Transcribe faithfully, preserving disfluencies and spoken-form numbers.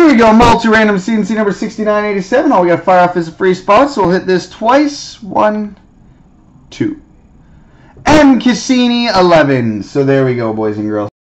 Here we go, multi-random C and C number sixty-nine eighty-seven. All we got to fire off is a free spot, so we'll hit this twice. One, two. M. Cassini, eleven. So there we go, boys and girls.